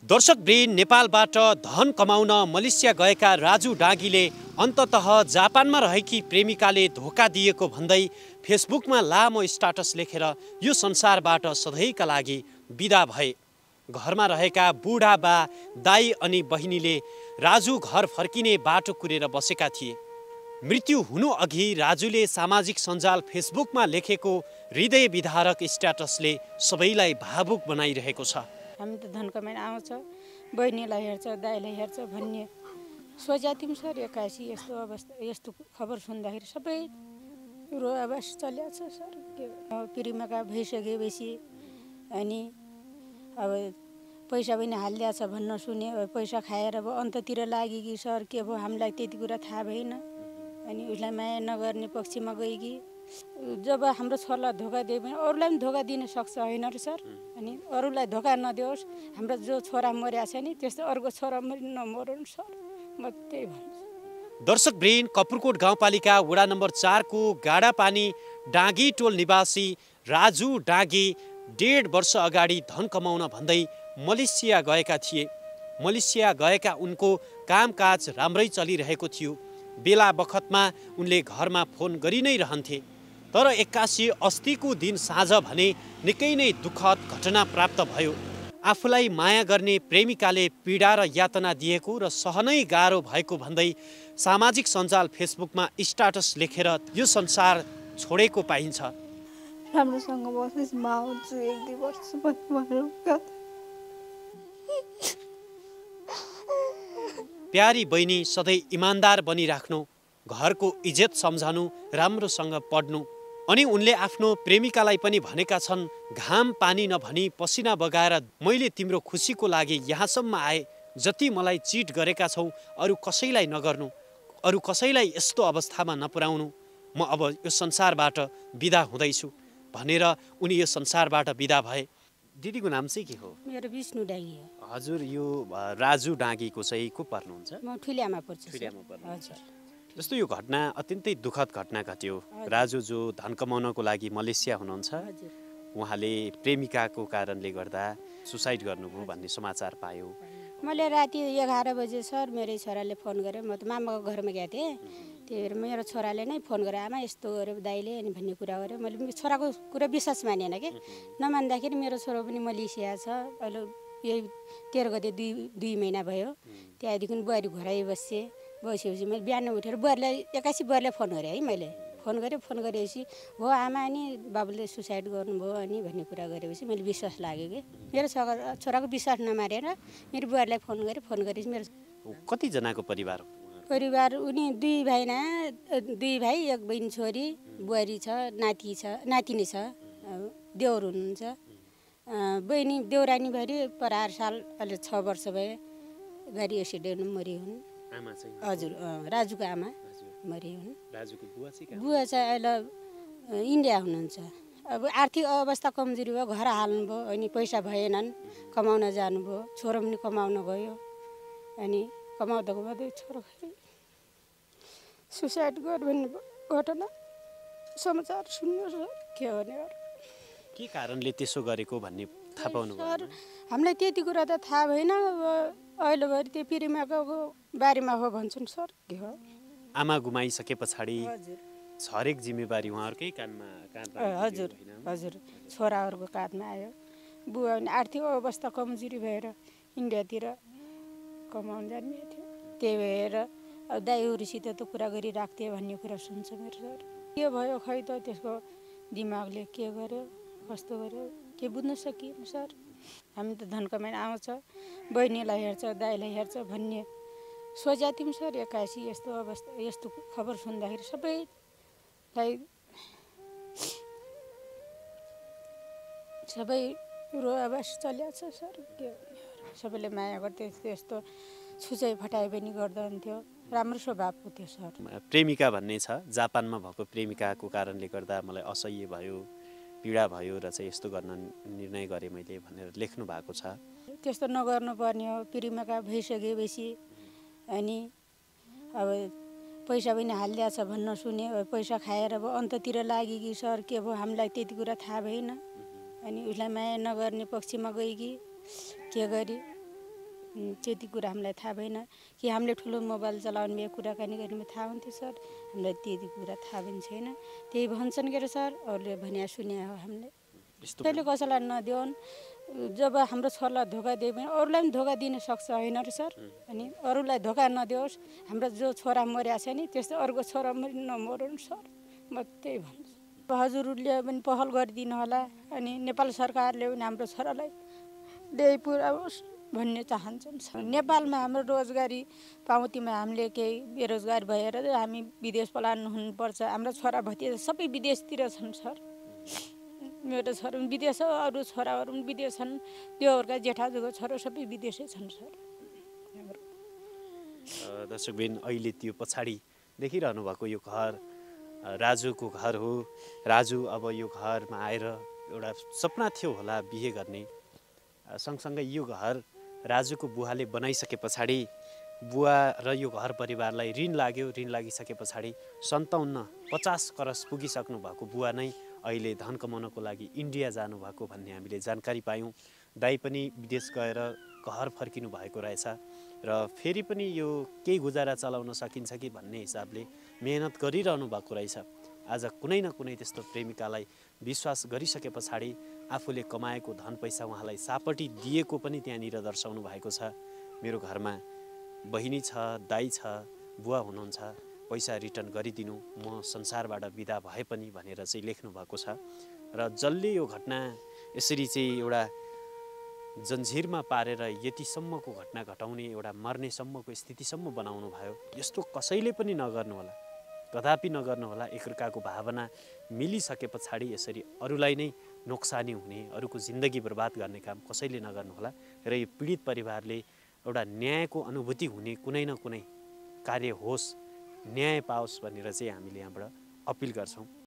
दर्शकवृन्द, नेपालबाट धन कमाउन मलेसिया गएका राजु डाँगीले अन्ततः जापानमा रहेकी प्रेमिकाले धोका दिएको भन्दै फेसबुकमा लामो स्टाटस लेखेर यो संसारबाट सधैँका लागि बिदा भए। घरमा रहेका बुढा बा, दाई अनि बहिनीले राजु घर फर्किने बाटो कुरेर बसेका थिए। मृत्यु हुनु अघि राजुले सामाजिक सञ्जाल फेसबुकमा लेखेको हृदय विदारक स्ट्याटसले सबैलाई भावुक बनाइरहेको छ। हामी त धन कमाइन आउँछ, बहिनीलाई हेर्छ, दाइलाई हेर्छ भन्ने सोचेको थियौँ सर। एक्कासी यस्तो अवस्था, यस्तो खबर सुन्दाखेरि सबै रोआवास चलेको छ सर। पिरिमाका भइसकेपछि अनि अब पैसा पनि हालिदिएको छ भन्न सुने। पैसा खाएर अब अन्ततिर लाग्यो कि सर के भयो हामीलाई त्यति कुरा थाहा भएन। अनि उसलाई माया नगर्ने पक्षमा गयो कि जब हाम्रो छोरालाई धोका दियो भने अरूलाई पनि धोका दिन सक्छ होइन र सर। अनि अरूलाई धोका नदियोस्, हाम्रो जो छोरा मर्या छ नि त्यस्तो अर्को छोरा नमरोस् सर, म त्यही भन्छु। दर्शकवृन्द, कपुरकोट गाउँपालिका वडा नम्बर 4 को गाडापानी डाँगी टोल निवासी राजु डाँगी 1.5 वर्ष अगाडि धन कमाउन भन्दै मलेसिया गएका थिए। मलेसिया गएका उनको कामकाज राम्रै चलिरहेको थियो। बेला बखतमा उनले घरमा फोन गरि नै रहन्थे। तर एक्कासी अस्तिको दिन साँझ भने निकै नै दुःखद घटना प्राप्त भयो। आफूलाई माया गर्ने प्रेमिकाले पीडा र यातना दिएको र सहनै गाह्रो भएको भन्दै सामाजिक सञ्जाल फेसबुकमा स्ट्याटस लेखेर यो संसार छोडेको पाइन्छ। राम्रोसँग बस्नुहोस्, म आउँछु 1-2 वर्ष भनेर। प्यारी बहिनी, सधैँ इमान्दार बनिराख्नु, घरको इज्जत सम्झनु, राम्रोसँग पढ्नु। अनि उनले आफ्नो प्रेमिकालाई पनि भनेका छन्, घाम पानी नभनी पसिना बगाएर मैले तिम्रो खुसीको लागि यहाँसम्म आए। जति मलाई चिट गरेका छौ अरू कसैलाई नगर्नु, अरू कसैलाई यस्तो अवस्थामा नपुर्याउनु। म अब यो संसारबाट बिदा हुँदैछु भनेर उनी यो संसारबाट बिदा भए। दिदीको नाम चाहिँ के हो? मेरो विष्णु डाँगी हो। हजुर, यो राजु डाँगीको चाहिँ को पर्नुहुन्छ? म ठुलियामा पर्छु। ठुलियामा पर्नु। हजुर। जस्तो यो घटना अत्यन्तै दुःखद घटना घट्यो। राजु जो धन कमाउनको लागि मलेसिया हुनुहुन्छ, उहाँले प्रेमिकाको कारणले गर्दा सुसाइड गर्नुभयो भन्ने समाचार पायो। मैले राति 11 बजे सर मेरो छोराले फोन गर्यो। म त मामाको घरमा गएको थिएँ। त्यही भएर मेरो छोराले नै फोन गर्यो, आमा यस्तो गर्यो दाइले अनि भन्ने कुरा गर्यो। मैले छोराको कुरा विश्वास मानेन कि। नमान्दाखेरि मेरो छोरा पनि मलेसिया छ। अहिले यही 13 गते 2 महिना भयो। त्यहाँदेखि बुहारी घरै बसेपछि मैले बिहान उठेर बुहारीलाई फोन गरेँ है। मैले फोन गरेपछि हो आमा अनि बाबुले सुसाइड गर्नुभयो अनि भन्ने कुरा गरेपछि मैले विश्वास लाग्यो कि। मेरो छोराको विश्वास नमारेर मेरो बुहारीलाई फोन गरेपछि मेरो कतिजनाको परिवार? उनी 2 भाइ 1 बहिनी छोरी, बुहारी छ, नातिनी छ, देउर हुनुहुन्छ। बहिनी देउरानी भरि पर 8 साल अहिले 6 वर्ष भयो। गाडी एक्सिडेन्टमा मरि हुन्। आमा चाहिँ? हजुर, राजुको आमा मरि हुन्। राजुको बुवा चाहिँ अहिले इन्डिया हुनुहुन्छ। अब आर्थिक अवस्था कमजोरी भयो, घर हाल्नुभयो अनि पैसा भएनन्, कमाउन जानुभयो। छोरो पनि कमाउन गयो अनि कमाउँदै छोरो सुसाइड गर्यो भन्ने घटना समाचार सुन्नु के भने के कारणले त्यसो गरेको भन्ने थाहा पाउनु भयो? हामीलाई त्यति कुरा त थाहा भएन। अहिलेभरि त्यो पिरिमाको बारेमा हो भन्छन् सर। के हो आमा गुमाइसके पछाडि हरेक जिम्मेवारी उहाँहरूकै काँधमा? हजुर, छोराहरूको काँधमा आयो। बुवा पनि आर्थिक अवस्था कमजोरी भएर इन्डियातिर कमाउन जाने थियो। त्यही भएर अब दाइहरूसित त कुरा गरिराख्थेँ भन्ने कुरा सुन्छ मेरो सर। के भयो खै त त्यसको दिमागले के गर्यो कस्तो गर्यो के बुझ्न सकिएन सर। हामी त धन कमाइन आउँछ, बहिनीलाई हेर्छ, दाइलाई हेर्छ भन्ने सोचेको थियौँ सर। एक्कासी यस्तो अवस्था, यस्तो खबर सुन्दाखेरि सबै रोआवास चलेको छ सर। के सबैले माया गर्थे, त्यस्तो छुचाइ फटाइ पनि गर्नुहुन्थ्यो। राम्रो स्वभावको थियो सर। प्रेमिका भन्ने छ, जापानमा भएको प्रेमिकाको कारणले गर्दा मलाई असह्य भयो, पीडा भयो र चाहिँ यस्तो गर्न निर्णय गरेँ मैले भनेर लेख्नु भएको छ। त्यस्तो नगर्नुपर्ने हो। प्रेमिका भइसकेपछि अनि अब पैसा पनि हालिदिएको छ भन्न सुने। पैसा खाएर अब अन्ततिर लाग्यो कि सर के भयो हामीलाई त्यति कुरा थाहा भएन। अनि उसलाई माया नगर्ने पक्षमा गयो कि के गरी त्यति कुरा हामीलाई थाहा भएन कि हामीले ठुलो मोबाइल चलाउने भए कुराकानी गर्ने भए थाहा हुन्थ्यो सर। हामीलाई त्यति कुरा थाहा पनि छैन। त्यही भन्छन् के अरे सर, अरूले भने सुने हो हामीले। त्यसले कसैलाई नदेऊन्, जब हाम्रो छोरालाई धोका दियो भने अरूलाई पनि धोका दिन सक्छ होइन र सर। अनि अरूलाई धोका नदियोस्। हाम्रो जो छोरा मर्या छ नि त्यस्तो अर्को छोरा नमरोस् सर, म त्यही भन्छु। हजुरले पनि पहल गरिदिनु होला, अनि नेपाल सरकारले पनि हाम्रो छोरालाई ल्याइ पुर्याओस् भन्ने चाहन्छौँ। नेपालमा हाम्रो रोजगारी पाउँतीमा हामीले केही बेरोजगार भएर हामी विदेश पलायन हुनुपर्छ। हाम्रो छोरा भतिजा सबै विदेशतिर छन् सर। मेरो छोरा पनि विदेश हो, अरू छोराहरू पनि विदेश छन्। त्योहरूका जेठाजुको छोरा सबै विदेशै छन् सर। दर्शकबिन, अहिले त्यो पछाडि देखिरहनु भएको यो घर राजुको घर हो। राजु अब यो घरमा आएर एउटा सपना थियो होला बिहे गर्ने। सँगसँगै यो घर राजुको बुवाले बनाइसके पछाडि बुवा र यो घर परिवारलाई ऋण लाग्यो। ऋण लागिसके पछाडि 57-50 करस पुगिसक्नु भएको बुवा नै अहिले धन कमाउनको लागि इन्डिया जानुभएको भन्ने हामीले जानकारी पायौँ। दाइ पनि विदेश गएर घर फर्किनु भएको रहेछ र फेरि पनि यो केही गुजारा चलाउन सकिन्छ कि भन्ने हिसाबले मेहनत गरिरहनु भएको रहेछ। आज कुनै न कुनै त्यस्तो प्रेमिकालाई विश्वास गरिसके पछाडि आफूले कमाएको धन पैसा उहाँलाई सापटी दिएको पनि त्यहाँनिर दर्शाउनु भएको छ। मेरो घरमा बहिनी छ, दाइ छ, बुवा हुनुहुन्छ, पैसा रिटर्न गरिदिनु, म संसारबाट बिदा भए पनि भनेर चाहिँ लेख्नु भएको छ। र जसले यो घटना यसरी चाहिँ एउटा जन्जिरमा पारेर यतिसम्मको घटना घटाउने, एउटा मर्नेसम्मको स्थितिसम्म बनाउनु भयो, यस्तो कसैले पनि नगर्नु होला, कदापि नगर्नु होला। एकअर्काको भावना मिलिसके पछाडि यसरी अरूलाई नै नोक्सानी हुने, अरूको जिन्दगी बर्बाद गर्ने काम कसैले नगर्नु होला। र यो पीडित परिवारले एउटा न्यायको अनुभूति हुने कुनै न कुनै कार्य होस्, न्याय पाओस् भनेर चाहिँ हामीले यहाँबाट अपिल गर्छौँ।